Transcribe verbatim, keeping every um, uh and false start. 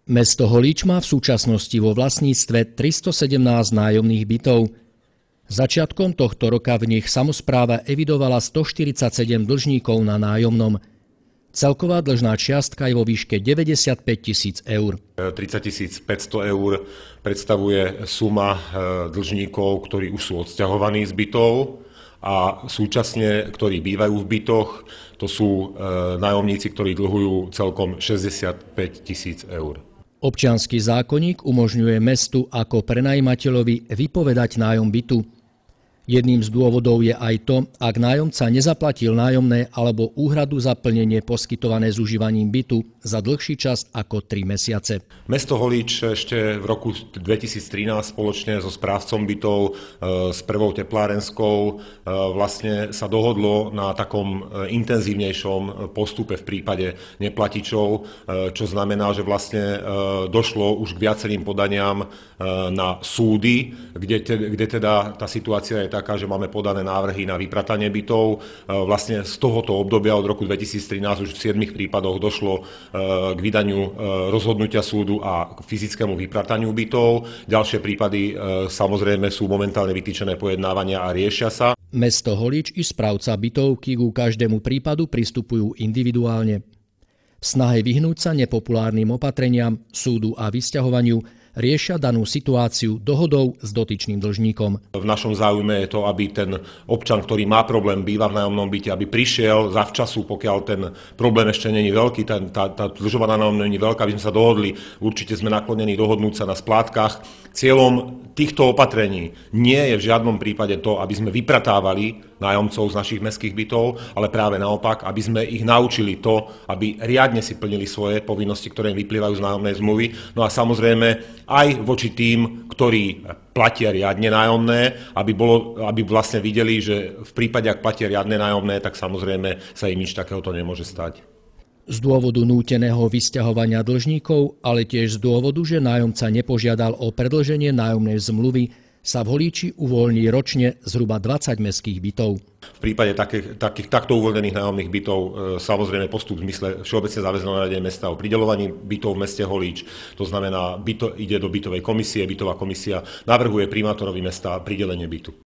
Mesto Holíč má v súčasnosti vo vlastníctve tristosedemnásť nájomných bytov. Začiatkom tohto roka v nich samospráva evidovala stoštyridsaťsedem dlžníkov na nájomnom. Celková dlžná čiastka je vo výške deväťdesiatpäť tisíc eur. tridsať tisíc päťsto eur predstavuje suma dlžníkov, ktorí už sú odsťahovaní z bytov a súčasne, ktorí bývajú v bytoch, to sú nájomníci, ktorí dlhujú celkom šesťdesiatpäť tisíc eur. Občiansky zákonník umožňuje mestu ako prenajímateľovi vypovedať nájom bytu. Jedným z dôvodov je aj to, ak nájomca nezaplatil nájomné alebo úhradu za plnenie poskytované s užívaním bytu za dlhší čas ako tri mesiace. Mesto Holíč ešte v roku dvetisíctrinásť spoločne so správcom bytov s Prvou teplárenskou vlastne sa dohodlo na takom intenzívnejšom postupe v prípade neplatičov, čo znamená, že vlastne došlo už k viacerým podaniam na súdy, kde, te, kde teda tá situácia je taká, že máme podané návrhy na vypratanie bytov. Vlastne z tohoto obdobia od roku dvetisíctrinásť už v siedmich prípadoch došlo k vydaniu rozhodnutia súdu a k fyzickému vyprataniu bytov. Ďalšie prípady samozrejme sú momentálne vytýčené pojednávania a riešia sa. Mesto Holíč i správca bytovky ku každému prípadu pristupujú individuálne. V snahe vyhnúť sa nepopulárnym opatreniam, súdu a vysťahovaniu riešia danú situáciu dohodou s dotyčným dlžníkom. V našom záujme je to, aby ten občan, ktorý má problém, býva v nájomnom byte, aby prišiel zavčasu, pokiaľ ten problém ešte nie je veľký, tá, tá, tá dlžovaná nájomná nie je veľká, aby sme sa dohodli. Určite sme naklonení dohodnúť sa na splátkach. Cieľom týchto opatrení nie je v žiadnom prípade to, aby sme vypratávali nájomcov z našich mestských bytov, ale práve naopak, aby sme ich naučili to, aby riadne si plnili svoje povinnosti, ktoré im vyplývajú z nájomnej zmluvy. No a samozrejme aj voči tým, ktorí platia riadne nájomné, aby, bolo, aby vlastne videli, že v prípade, ak platia riadne nájomné, tak samozrejme sa im nič takéhoto nemôže stať. Z dôvodu núteného vysťahovania dlžníkov, ale tiež z dôvodu, že nájomca nepožiadal o predĺženie nájomnej zmluvy, sa v Holíči uvoľní ročne zhruba dvadsať mestských bytov. V prípade takých, takých takto uvoľnených nájomných bytov e, samozrejme postup v zmysle všeobecne záväzného nariadenia mesta o prideľovaní bytov v meste Holíč. To znamená, byto, ide do bytovej komisie, bytová komisia navrhuje primátorovi mesta pridelenie bytu.